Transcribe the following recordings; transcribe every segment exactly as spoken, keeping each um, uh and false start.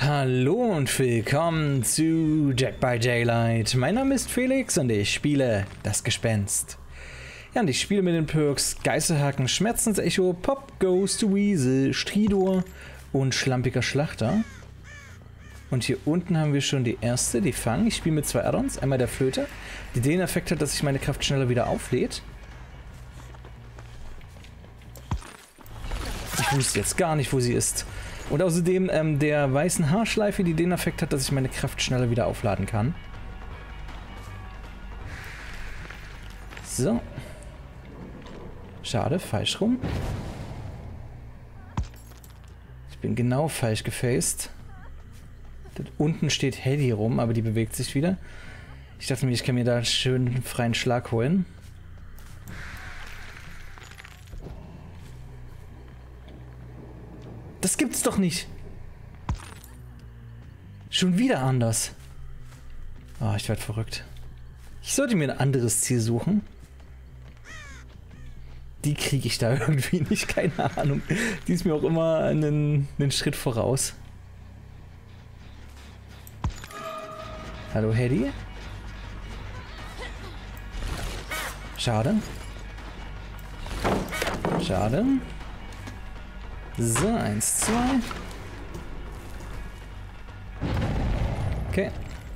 Hallo und willkommen zu Dead by Daylight. Mein Name ist Felix und ich spiele das Gespenst. Ja, und ich spiele mit den Perks Geißelhaken, Schmerzensecho, Pop, Ghost, Weasel, Stridor und Schlampiger Schlachter. Und hier unten haben wir schon die erste, die Fang. Ich spiele mit zwei Addons, einmal der Flöte, die den Effekt hat, dass sich meine Kraft schneller wieder auflädt. Ich wusste jetzt gar nicht, wo sie ist. Und außerdem ähm, der weißen Haarschleife, die den Effekt hat, dass ich meine Kraft schneller wieder aufladen kann. So. Schade, falsch rum. Ich bin genau falsch gefaced. Dort unten steht Hedy rum, aber die bewegt sich wieder. Ich dachte mir, ich kann mir da schön freien Schlag holen. Das gibt's doch nicht. Schon wieder anders. Oh, ich werde verrückt. Ich sollte mir ein anderes Ziel suchen. Die kriege ich da irgendwie nicht, keine Ahnung. Die ist mir auch immer einen, einen Schritt voraus. Hallo Hedy. Schade. Schade. So, eins, zwei. Okay.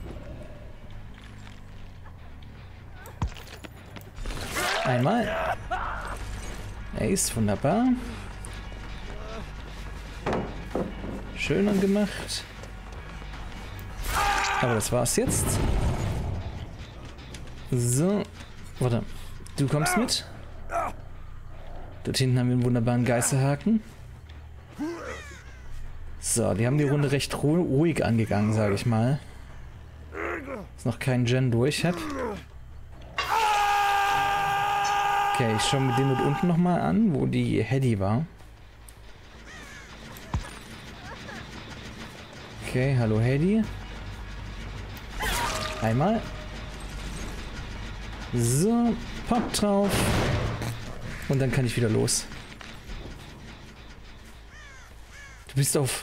Einmal. Ace, wunderbar. Schön angemacht. Aber das war's jetzt. So. Warte. Du kommst mit. Dort hinten haben wir einen wunderbaren Geißelhaken. So, die haben die Runde recht ruhig angegangen, sage ich mal. Ist noch kein Gen durch, hab. Okay, ich schaue mir den dort unten nochmal an, wo die Hedy war. Okay, hallo Hedy. Einmal. So, Pop drauf. Und dann kann ich wieder los. Du bist auf...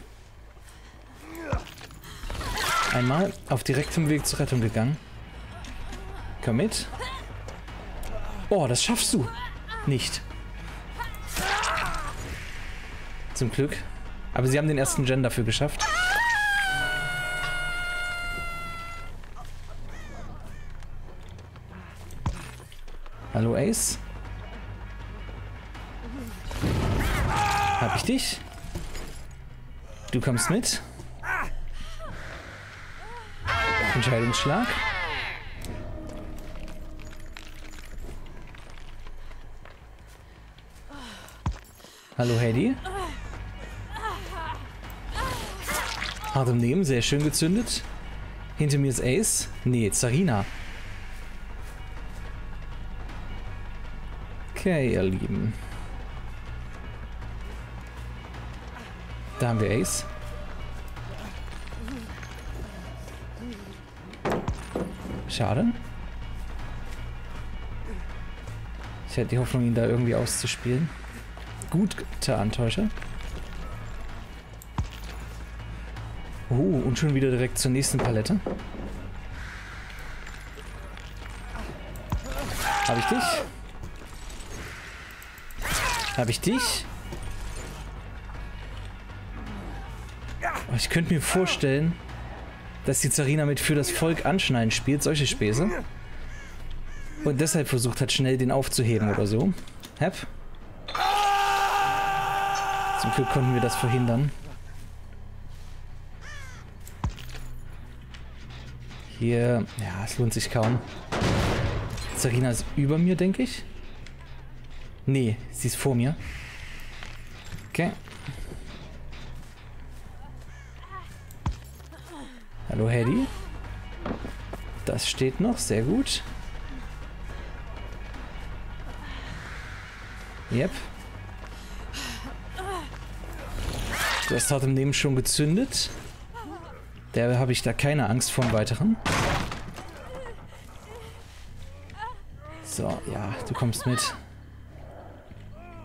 Einmal auf direktem Weg zur Rettung gegangen. Komm mit. Oh, das schaffst du. Nicht. Zum Glück. Aber sie haben den ersten Gen dafür geschafft. Hallo Ace. Hab ich dich? Du kommst mit. Entscheidungsschlag. Hallo Hedy. Hart im Nehmen, sehr schön gezündet. Hinter mir ist Ace. Nee, Zarina. Okay, ihr Lieben. Da haben wir Ace. Schade. Ich hätte die Hoffnung, ihn da irgendwie auszuspielen. Gut getan, Täuscher. Oh, und schon wieder direkt zur nächsten Palette. Habe ich dich? Habe ich dich? Oh, ich könnte mir vorstellen, dass die Zarina mit für das Volk anschneiden spielt, solche Späße. Und deshalb versucht hat, schnell den aufzuheben oder so. Hep. Zum Glück konnten wir das verhindern. Hier, ja, es lohnt sich kaum. Zarina ist über mir, denke ich. Nee, sie ist vor mir. Okay. Hallo Hedy. Das steht noch, sehr gut. Yep. Du hast hart im Leben schon gezündet. Da habe ich da keine Angst vor dem Weiteren. So, ja, du kommst mit.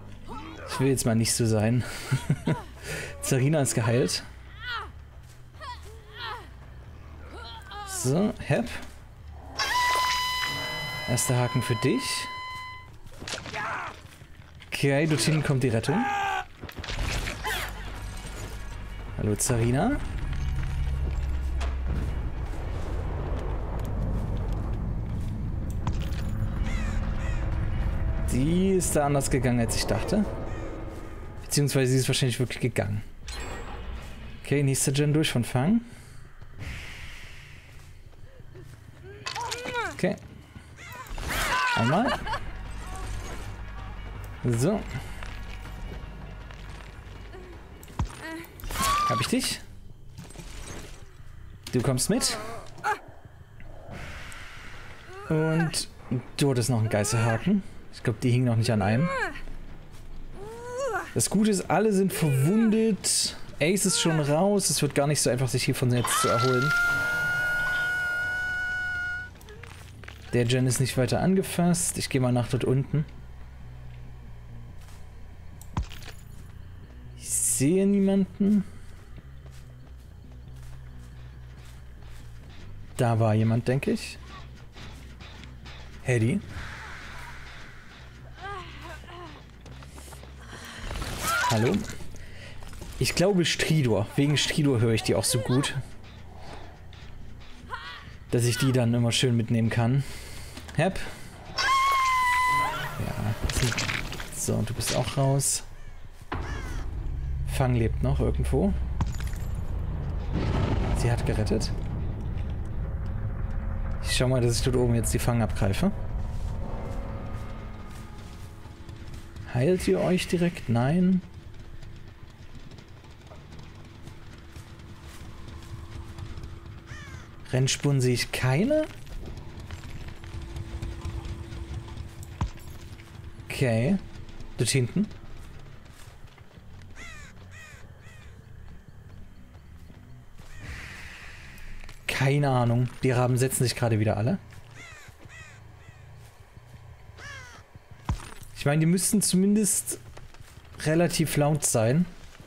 Ich will jetzt mal nicht so sein. Zarina ist geheilt. So, Hep. Erster Haken für dich. Okay, dort hinten kommt die Rettung. Hallo Zarina. Die ist da anders gegangen, als ich dachte. Beziehungsweise sie ist wahrscheinlich wirklich gegangen. Okay, nächster Gen durch von Fang. Okay. Einmal. So. Hab ich dich? Du kommst mit. Und dort ist noch ein Geißelhaken. Ich glaube, die hingen noch nicht an einem. Das Gute ist, alle sind verwundet. Ace ist schon raus. Es wird gar nicht so einfach, sich hier von jetzt zu erholen. Der Gen ist nicht weiter angefasst. Ich gehe mal nach dort unten. Ich sehe niemanden. Da war jemand, denke ich. Hedy. Hallo? Ich glaube Stridor. Wegen Stridor höre ich die auch so gut. Dass ich die dann immer schön mitnehmen kann. Hep. Ja. So, du bist auch raus. Fang lebt noch irgendwo. Sie hat gerettet. Ich schau mal, dass ich dort oben jetzt die Fang abgreife. Heilt ihr euch direkt? Nein. Rennspuren sehe ich keine. Okay. Dort hinten. Keine Ahnung. Die Raben setzen sich gerade wieder alle. Ich meine, die müssten zumindest relativ laut sein.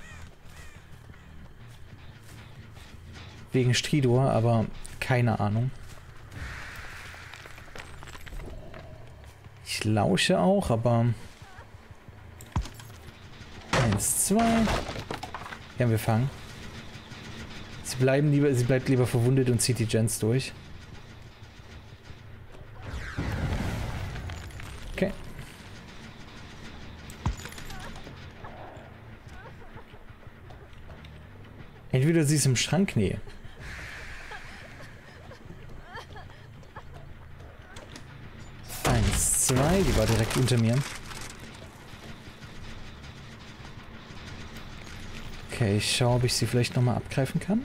Wegen Stridor, aber keine Ahnung. Ich lausche auch, aber... Eins, zwei... Ja, wir fangen. Sie bleiben lieber, sie bleibt lieber verwundet und zieht die Gens durch. Okay. Entweder sie ist im Schrank, nee. Eins, zwei, die war direkt unter mir. Okay, ich schaue, ob ich sie vielleicht nochmal abgreifen kann.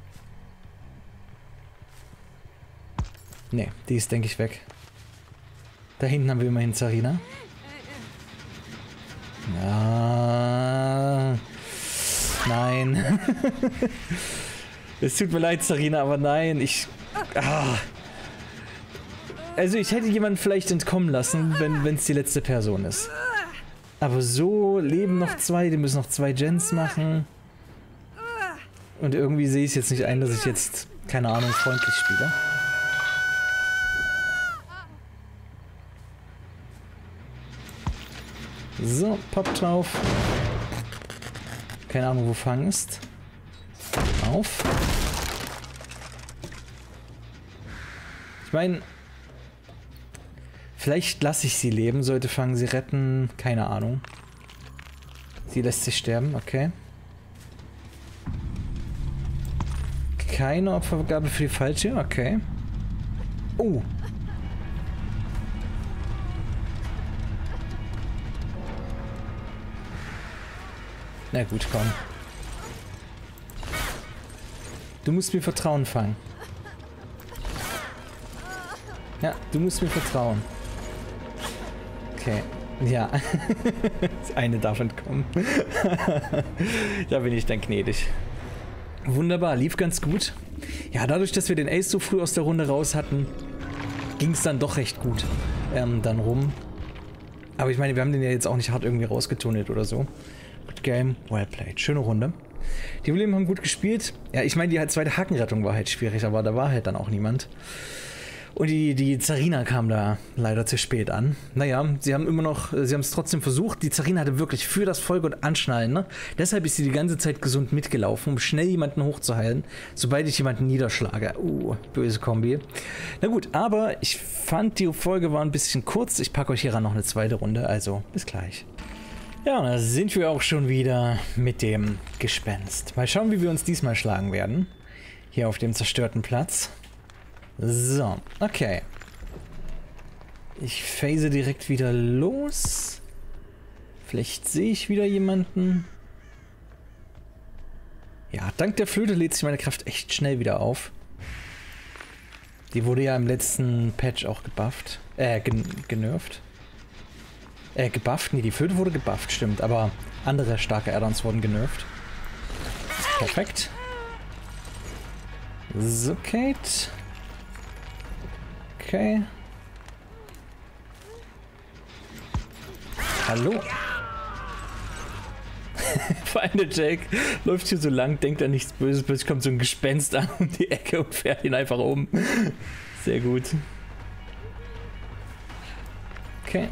Nee, die ist, denke ich, weg. Da hinten haben wir immerhin Zarina. Ja. Nein. Es tut mir leid, Zarina, aber nein, ich... Ah. Also ich hätte jemanden vielleicht entkommen lassen, wenn es die letzte Person ist. Aber so leben noch zwei, die müssen noch zwei Gens machen. Und irgendwie sehe ich jetzt nicht ein, dass ich jetzt, keine Ahnung, freundlich spiele. So, Pop drauf. Keine Ahnung, wo Fang ist. Auf. Ich meine, vielleicht lasse ich sie leben, sollte Fang sie retten. Keine Ahnung. Sie lässt sich sterben, okay. Keine Opfergabe für die falsche, okay. Oh. Na gut, komm. Du musst mir vertrauen, Fang. Ja, du musst mir vertrauen. Okay. Ja. Das eine darf entkommen. Da bin ich dann gnädig. Wunderbar, lief ganz gut. Ja, dadurch, dass wir den Ace so früh aus der Runde raus hatten, ging es dann doch recht gut ähm, dann rum. Aber ich meine, wir haben den ja jetzt auch nicht hart irgendwie rausgetunnelt oder so. Good game, well played. Schöne Runde. Die Überleben haben gut gespielt. Ja, ich meine, die zweite Hakenrettung war halt schwierig, aber da war halt dann auch niemand. Und die, die Zarina kam da leider zu spät an. Naja, sie haben immer noch, sie haben es trotzdem versucht. Die Zarina hatte wirklich für das Volk und Anschnallen, ne? Deshalb ist sie die ganze Zeit gesund mitgelaufen, um schnell jemanden hochzuheilen, sobald ich jemanden niederschlage. Uh, böse Kombi. Na gut, aber ich fand, die Folge war ein bisschen kurz. Ich packe euch hier ran noch eine zweite Runde, also bis gleich. Ja, und da sind wir auch schon wieder mit dem Gespenst. Mal schauen, wie wir uns diesmal schlagen werden. Hier auf dem zerstörten Platz. So, okay. Ich phase direkt wieder los. Vielleicht sehe ich wieder jemanden. Ja, dank der Flöte lädt sich meine Kraft echt schnell wieder auf. Die wurde ja im letzten Patch auch gebufft. Äh, gen genervt. Äh, gebufft? Nee, die Flöte wurde gebufft, stimmt. Aber andere starke Add-ons wurden genervt. Perfekt. So, Kate. Okay. Hallo. Vor allem der Jake läuft hier so lang, denkt an nichts Böses, plötzlich kommt so ein Gespenst an um die Ecke und fährt ihn einfach um. Sehr gut. Okay.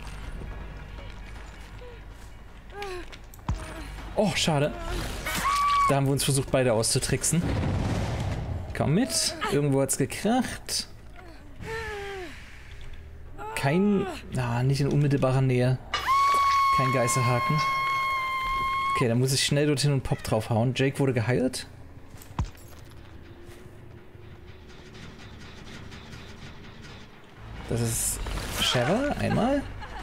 Oh, schade. Da haben wir uns versucht, beide auszutricksen. Komm mit. Irgendwo hat's gekracht. Kein... Ah, nicht in unmittelbarer Nähe. Kein Geißelhaken. Okay, dann muss ich schnell dorthin und Pop draufhauen. Jake wurde geheilt. Das ist Cheryl. Einmal.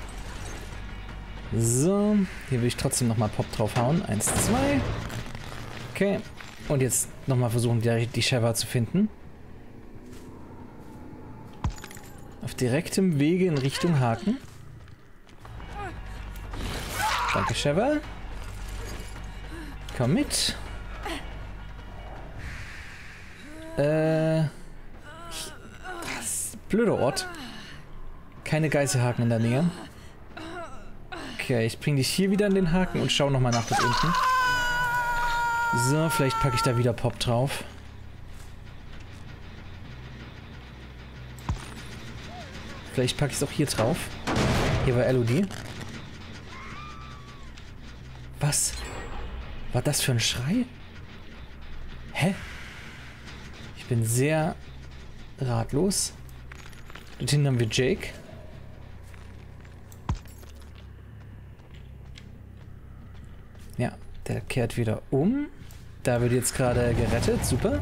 So. Hier will ich trotzdem nochmal Pop draufhauen. Eins, zwei. Okay. Und jetzt nochmal versuchen, die, die Cheryl zu finden. Auf direktem Wege in Richtung Haken. Danke, Cheryl. Komm mit. Äh. Das blöder Ort. Keine Geißelhaken in der Nähe. Okay, ich bringe dich hier wieder an den Haken und schau nochmal nach dort unten. So, vielleicht packe ich da wieder Pop drauf. Vielleicht packe ich es auch hier drauf. Hier war L O D. Was? War das für ein Schrei? Hä? Ich bin sehr ratlos. Dort hinten haben wir Jake. Ja, der kehrt wieder um. Da wird jetzt gerade gerettet. Super.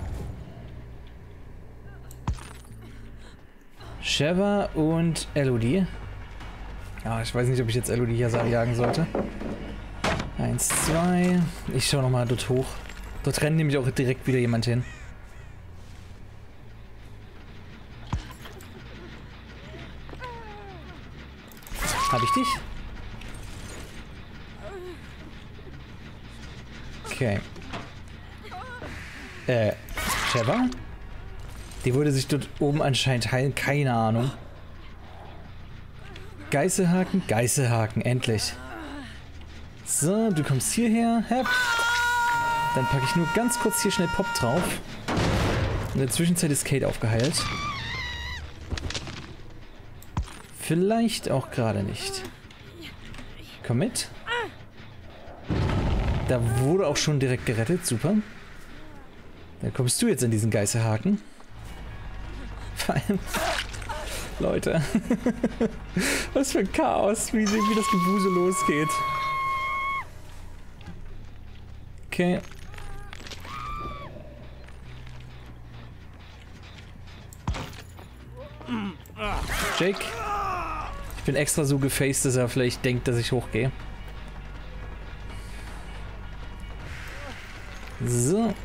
Sheva und Elodie. Ja, ich weiß nicht, ob ich jetzt Elodie hier jagen sollte. Eins, zwei. Ich schaue nochmal dort hoch. Dort rennt nämlich auch direkt wieder jemand hin. Habe ich dich? Okay. Äh, Sheva? Die würde sich dort oben anscheinend heilen. Keine Ahnung. Geißelhaken? Geißelhaken, endlich. So, du kommst hierher. Hep. Dann packe ich nur ganz kurz hier schnell Pop drauf. In der Zwischenzeit ist Kate aufgeheilt. Vielleicht auch gerade nicht. Komm mit. Da wurde auch schon direkt gerettet. Super. Dann kommst du jetzt an diesen Geißelhaken. Vor allem... Leute. Was für ein Chaos, wie, wie das Gebuse losgeht. Okay. Jake. Ich bin extra so gefaced, dass er vielleicht denkt, dass ich hochgehe. So.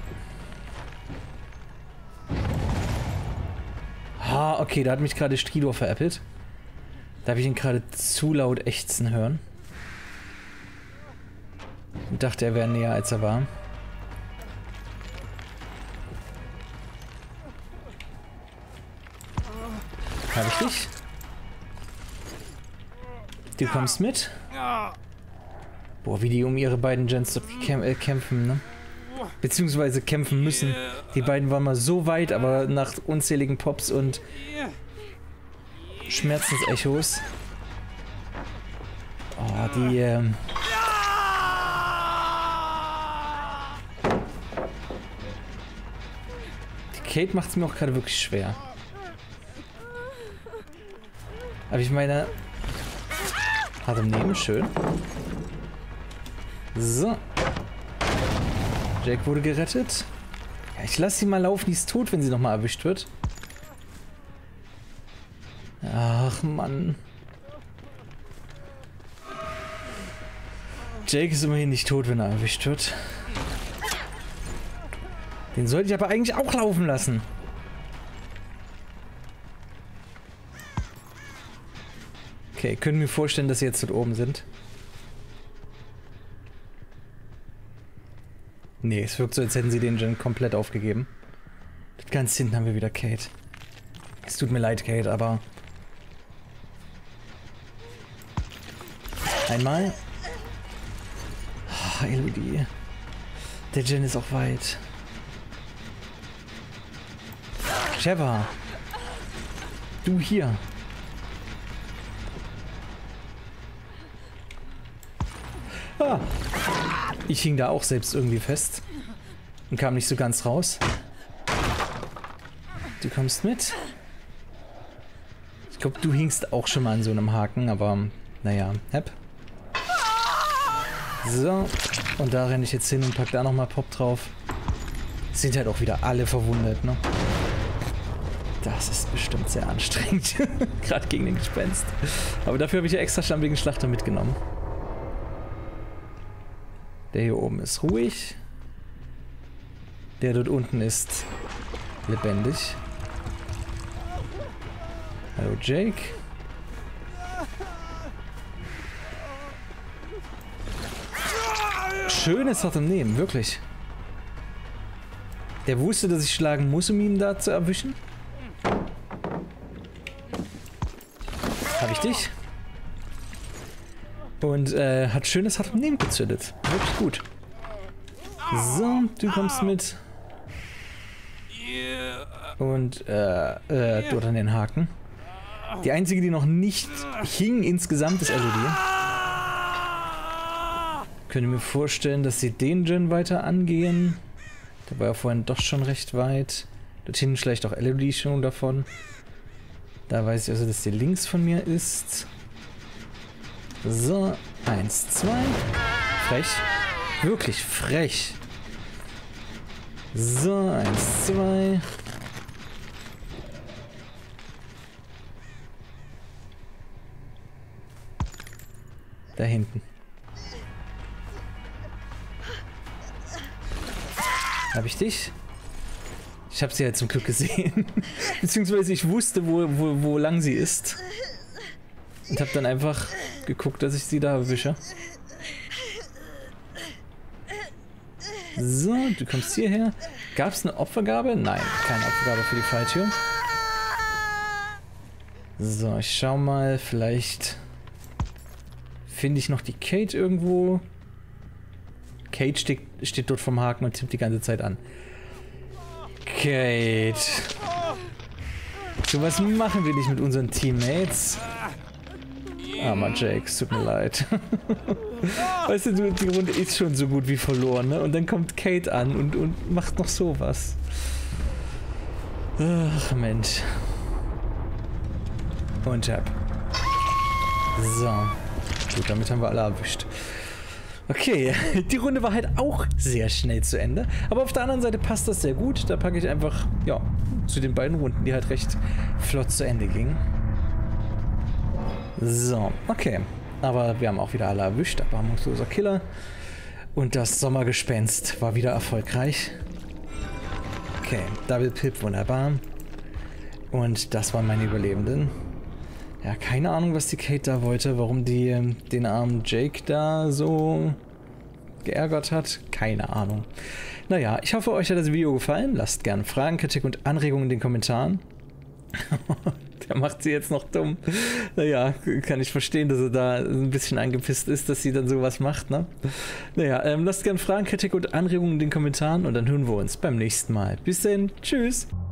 Ah, okay, da hat mich gerade Stridor veräppelt. Da habe ich ihn gerade zu laut ächzen hören. Und dachte, er wäre näher, als er war. Habe ich dich? Du kommst mit? Boah, wie die um ihre beiden Gens dort käm äh, kämpfen, ne? Beziehungsweise kämpfen müssen. Die beiden waren mal so weit, aber nach unzähligen Pops und Schmerzensechos. Oh, die, ähm... Die Kate macht es mir auch gerade wirklich schwer. Aber ich meine... Hat im Neben, schön. So. Jake wurde gerettet. Ja, ich lasse sie mal laufen, die ist tot, wenn sie nochmal erwischt wird. Ach, Mann. Jake ist immerhin nicht tot, wenn er erwischt wird. Den sollte ich aber eigentlich auch laufen lassen. Okay, können wir vorstellen, dass sie jetzt dort oben sind. Nee, es wirkt so, als hätten sie den Gen komplett aufgegeben. Ganz hinten haben wir wieder Kate. Es tut mir leid, Kate, aber... Einmal. Oh, Elodie. Der Gen ist auch weit. Trevor. Du hier. Ah. Ich hing da auch selbst irgendwie fest. Und kam nicht so ganz raus. Du kommst mit. Ich glaube, du hingst auch schon mal an so einem Haken, aber naja, hepp. So. Und da renne ich jetzt hin und pack da nochmal Pop drauf. Sind halt auch wieder alle verwundet, ne? Das ist bestimmt sehr anstrengend. Gerade gegen den Gespenst. Aber dafür habe ich ja extra schlampigen Schlachter mitgenommen. Der hier oben ist ruhig. Der dort unten ist lebendig. Hallo Jake. Schönes hat im Nehmen, wirklich. Der wusste, dass ich schlagen muss, um ihn da zu erwischen. Hab ich dich? Und äh, hat schönes hart im Nehmen gezündet. Wirklich gut. So, du kommst mit. Und äh, äh, dort an den Haken. Die einzige, die noch nicht hing insgesamt, ist Elodie. Könnte mir vorstellen, dass sie den Gen weiter angehen. Der war ja vorhin doch schon recht weit. Dorthin schleicht auch Elodie schon davon. Da weiß ich also, dass die links von mir ist. So, eins, zwei. Frech. Wirklich frech. So, eins, zwei. Da hinten. Hab ich dich? Ich habe sie ja zum Glück gesehen. Beziehungsweise ich wusste, wo, wo, wo lang sie ist. Und habe dann einfach geguckt, dass ich sie da erwische. So, du kommst hierher. Gab es eine Opfergabe? Nein, keine Opfergabe für die Falltür. So, ich schau mal, vielleicht finde ich noch die Kate irgendwo. Kate steht, steht dort vom Haken und tippt die ganze Zeit an. Kate. So was machen wir nicht mit unseren Teammates. Armer Jake, es tut mir leid. Weißt du, die Runde ist schon so gut wie verloren, ne? Und dann kommt Kate an und, und macht noch sowas. Ach, Mensch. Und Jab. So. Gut, damit haben wir alle erwischt. Okay, die Runde war halt auch sehr schnell zu Ende. Aber auf der anderen Seite passt das sehr gut. Da packe ich einfach, ja, zu den beiden Runden, die halt recht flott zu Ende gingen. So, okay. Aber wir haben auch wieder alle erwischt. Erbarmungsloser Killer. Und das Sommergespenst war wieder erfolgreich. Okay, Double Pip, wunderbar. Und das waren meine Überlebenden. Ja, keine Ahnung, was die Kate da wollte, warum die ähm, den armen Jake da so geärgert hat. Keine Ahnung. Naja, ich hoffe, euch hat das Video gefallen. Lasst gerne Fragen, Kritik und Anregungen in den Kommentaren. der macht sie jetzt noch dumm. Naja, kann ich verstehen, dass er da ein bisschen angepisst ist, dass sie dann sowas macht, ne? Naja, ähm, lasst gerne Fragen, Kritik und Anregungen in den Kommentaren und dann hören wir uns beim nächsten Mal. Bis dann, tschüss!